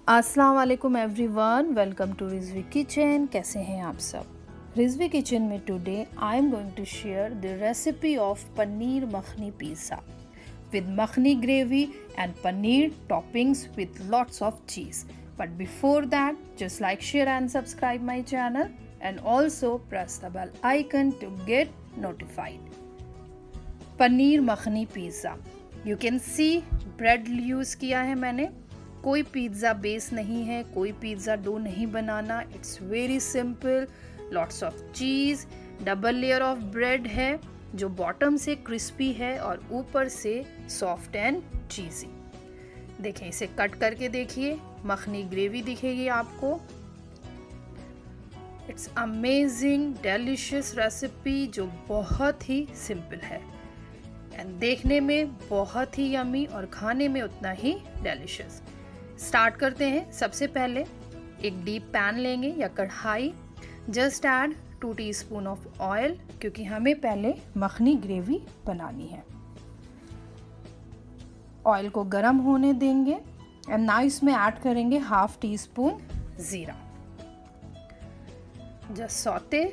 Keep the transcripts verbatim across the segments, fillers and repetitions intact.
अस्सलाम वालेकुम everyone, welcome to Rizvi kitchen. कैसे हैं आप सब? रिजवी किचन में today I am going to share the recipe of paneer makhani pizza with makhni gravy and paneer toppings with lots of cheese. But before that, just like, share and subscribe my channel and also press the bell icon to get notified. Paneer makhani pizza, you can see bread use किया है मैंने। कोई pizza base नहीं है, कोई pizza dough नहीं बनाना। It's very simple. Lots of cheese, double layer of bread है जो बॉटम से क्रिस्पी है और ऊपर से सॉफ्ट एंड चीज़ी। देखें, इसे कट करके देखिए, मखनी ग्रेवी दिखेगी आपको। इट्स अमेजिंग डेलिशियस रेसिपी जो बहुत ही सिंपल है एंड देखने में बहुत ही यमी और खाने में उतना ही डेलिशियस। स्टार्ट करते हैं। सबसे पहले एक डीप पैन लेंगे या कढ़ाई। Just add two teaspoon of oil, क्योंकि हमें पहले मखनी ग्रेवी बनानी है। ऑयल को गरम होने देंगे एंड नाउ इसमें ऐड करेंगे हाफ टी स्पून जीरा। Just sauté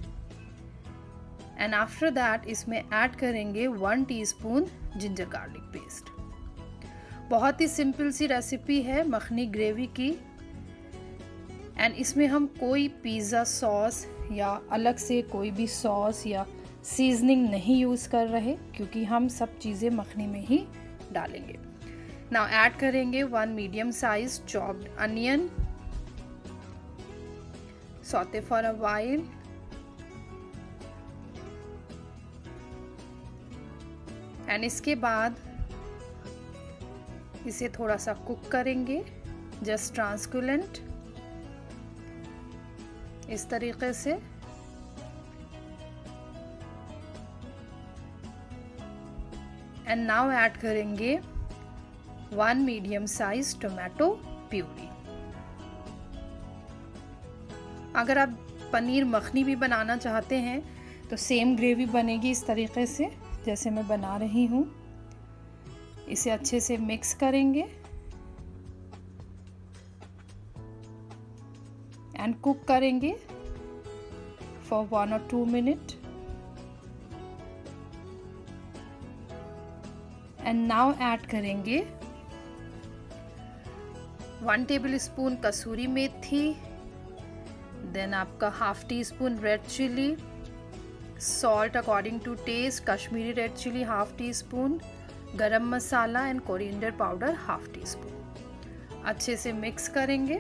and after that इसमें ऐड करेंगे one teaspoon ginger garlic paste. बहुत ही सिंपल सी रेसिपी है मखनी ग्रेवी की एंड इसमें हम कोई पिज़्ज़ा सॉस या अलग से कोई भी सॉस या सीजनिंग नहीं यूज़ कर रहे, क्योंकि हम सब चीज़ें मखनी में ही डालेंगे। नाउ ऐड करेंगे one medium size chopped onion. Sauté for a while. And इसके बाद इसे थोड़ा सा कुक करेंगे, जस्ट ट्रांसकुलेंट, इस तरीके से। एंड नाउ ऐड करेंगे one medium size tomato puree. अगर आप पनीर मखनी भी बनाना चाहते हैं तो सेम ग्रेवी बनेगी इस तरीके से जैसे मैं बना रही हूँ। इसे अच्छे से मिक्स करेंगे एंड कुक करेंगे फॉर वन और two minute. And now add करेंगे one tablespoon kasuri methi, then आपका half teaspoon red chilli, salt according to taste, Kashmiri red chilli half teaspoon, garam masala and coriander powder half teaspoon. अच्छे से mix करेंगे।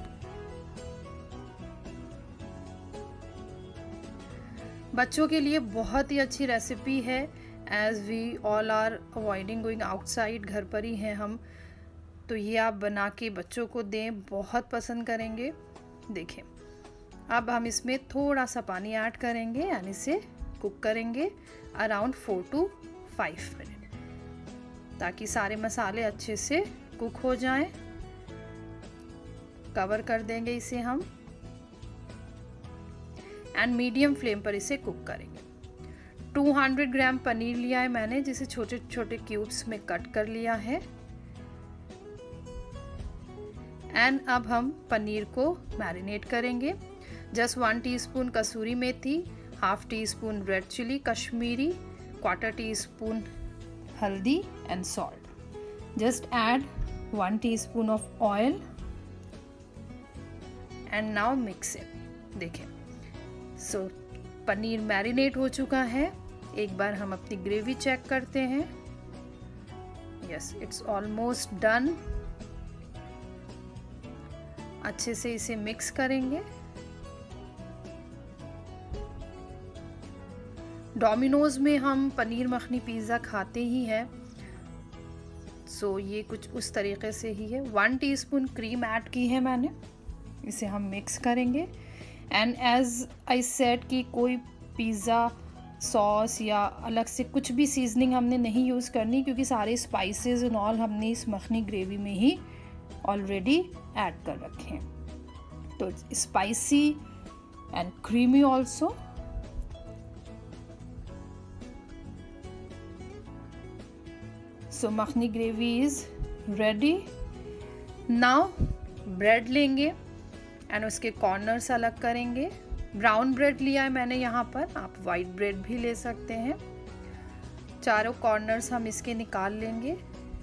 बच्चों के लिए बहुत ही अच्छी रेसिपी है, as we all are avoiding going outside, घर पर ही हैं हम, तो ये आप बना के बच्चों को दें, बहुत पसंद करेंगे। देखें, अब हम इसमें थोड़ा सा पानी ऐड करेंगे एंड इसे कुक करेंगे around four two five minute, ताकि सारे मसाले अच्छे से कुक हो जाएं। कवर कर देंगे इसे हम एंड मीडियम फ्लेम पर इसे कुक करेंगे। टू हंड्रेड ग्राम पनीर लिया है मैंने, जिसे छोटे छोटे क्यूब्स में कट कर लिया है। एंड अब हम पनीर को मैरिनेट करेंगे। Just one teaspoon kasuri methi, half teaspoon red chilli Kashmiri, quarter teaspoon हल्दी and salt. Just add one teaspoon of oil and now mix it. देखें, सो so, पनीर मैरिनेट हो चुका है। एक बार हम अपनी ग्रेवी चेक करते हैं। Yes, it's almost done. अच्छे से इसे मिक्स करेंगे। डोमिनोज में हम पनीर मखनी पिज़्ज़ा खाते ही हैं, सो so, ये कुछ उस तरीके से ही है। वन टीस्पून क्रीम ऐड की है मैंने, इसे हम मिक्स करेंगे। एंड एज आई सेड कि कोई पिज़्ज़ा सॉस या अलग से कुछ भी सीजनिंग हमने नहीं यूज़ करनी, क्योंकि सारे स्पाइसेस एंड ऑल हमने इस मखनी ग्रेवी में ही ऑलरेडी ऐड कर रखे हैं। तो spicy and creamy also. So makhani gravy is ready. Now bread लेंगे एंड उसके कॉर्नर्स अलग करेंगे। ब्राउन ब्रेड लिया है मैंने यहाँ पर, आप वाइट ब्रेड भी ले सकते हैं। चारों कॉर्नर्स हम इसके निकाल लेंगे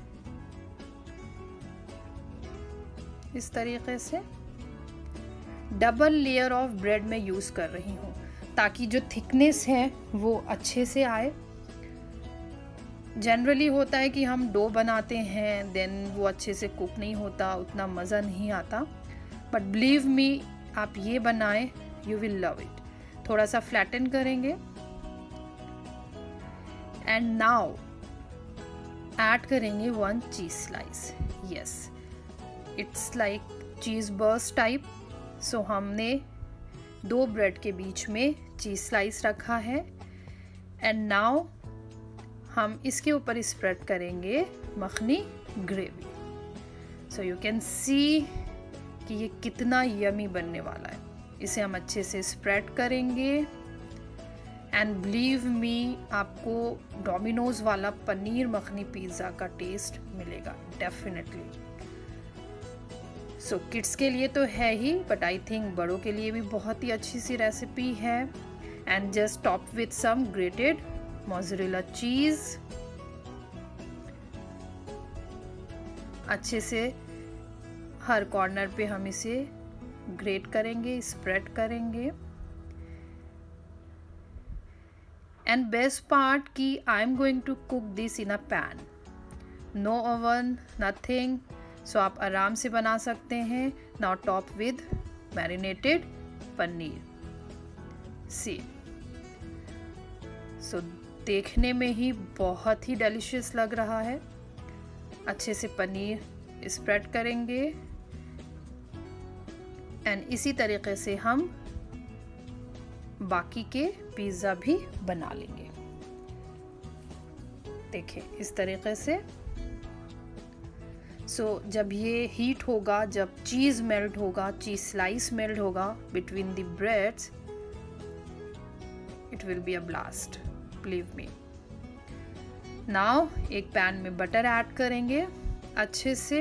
इस तरीके से। डबल लेयर ऑफ ब्रेड मैं यूज़ कर रही हूँ ताकि जो थिकनेस है वो अच्छे से आए। जनरली होता है कि हम डो बनाते हैं देन वो अच्छे से कुक नहीं होता, उतना मज़ा नहीं आता, बट बिलीव मी आप ये बनाएं, यू विल लव इट। थोड़ा सा फ्लैटन करेंगे एंड नाउ ऐड करेंगे one cheese slice. Yes, it's like cheese burst type. So हमने दो ब्रेड के बीच में चीज़ स्लाइस रखा है एंड नाउ हम इसके ऊपर स्प्रेड करेंगे makhani gravy. So you can see कि ये कितना यमी बनने वाला है। इसे हम अच्छे से स्प्रेड करेंगे एंड बिलीव मी आपको डोमिनोज वाला पनीर मखनी पिज़्ज़ा का टेस्ट मिलेगा डेफिनेटली। सो किड्स के लिए तो है ही, बट आई थिंक बड़ों के लिए भी बहुत ही अच्छी सी रेसिपी है। And just top with some grated mozzarella cheese. अच्छे से हर कॉर्नर पे हम इसे ग्रेट करेंगे, स्प्रेड करेंगे। एंड बेस्ट पार्ट कि I am going to cook this in a pan, no oven, nothing. So आप आराम से बना सकते हैं। Now top with marinated paneer. See so देखने में ही बहुत ही डिलीशियस लग रहा है। अच्छे से पनीर स्प्रेड करेंगे एंड इसी तरीके से हम बाकी के पिज़्ज़ा भी बना लेंगे। देखिए इस तरीके से। सो so, जब ये हीट होगा, जब चीज़ मेल्ट होगा, चीज़ स्लाइस मेल्ट होगा between the breads, it will be a blast, believe me. Now एक पैन में बटर ऐड करेंगे, अच्छे से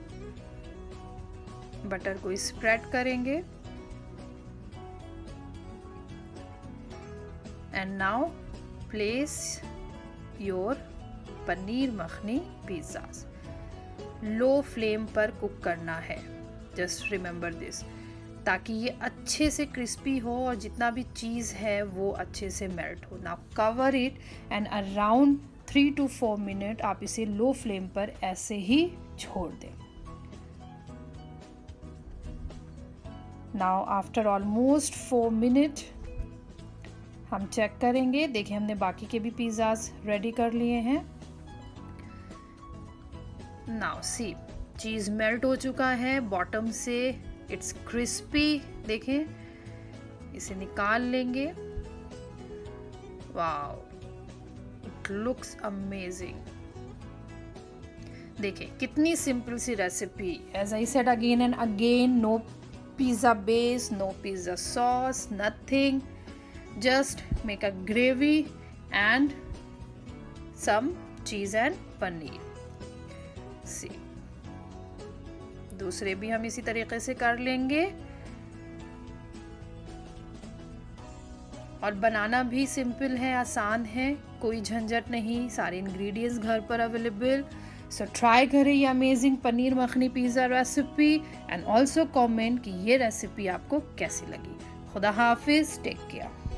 बटर को स्प्रेड करेंगे and now place your paneer makhani pizzas. Low flame पर कुक करना है, जस्ट रिमेंबर दिस, ताकि ये अच्छे से क्रिस्पी हो और जितना भी चीज़ है वो अच्छे से मेल्ट हो। Now cover it and around three two four minute आप इसे लो फ्लेम पर ऐसे ही छोड़ दें। Now after almost four minute हम चेक करेंगे। देखिए हमने बाकी के भी पिज़्ज़ास रेडी कर लिए हैं। नाउ सी चीज़ मेल्ट हो चुका है बॉटम से, इट्स क्रिस्पी। देखें, इसे निकाल लेंगे। Wow, it looks amazing. देखिए कितनी सिंपल सी recipe. As I said again and again, no pizza base, no pizza sauce, nothing. Just make a gravy and some cheese and paneer. See, दूसरे भी हम इसी तरीके से कर लेंगे और बनाना भी सिंपल है, आसान है, कोई झंझट नहीं, सारे इंग्रेडिएंट्स घर पर अवेलेबल। सो ट्राई करें ये amazing paneer makhani pizza recipe and also comment कि ये रेसिपी आपको कैसी लगी। खुदा हाफिज, टेक केयर।